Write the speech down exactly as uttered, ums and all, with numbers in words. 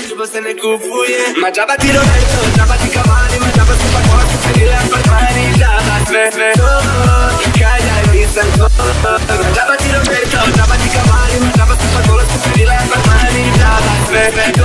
ljubav se ne kupuje. Ma džaba ti Roberto, džaba ti Cavani, ma džaba su pa kosti, cenile apartmani. Džaba sve, sve to, kad ja nisam to. Ma džaba ti Roberto, džaba ti Cavani, ma džaba su pa kosti, cenile apartmani. Džaba sve, sve to.